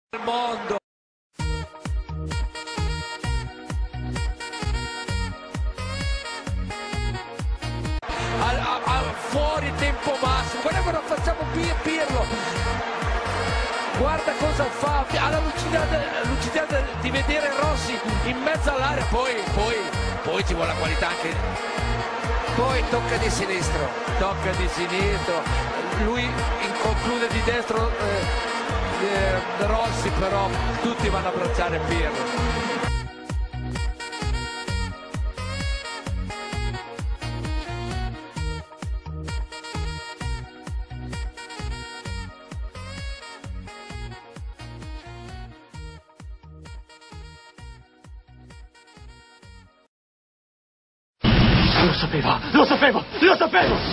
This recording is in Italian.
Al mondo. Fuori tempo massimo, guarda cosa facciamo Pirlo, guarda cosa fa, ha la lucidità di vedere Rossi in mezzo all'area, poi ci vuole la qualità anche, poi tocca di sinistro, lui conclude di destro, Rossi, però tutti vanno a abbracciare Pirlo. Lo sapevo!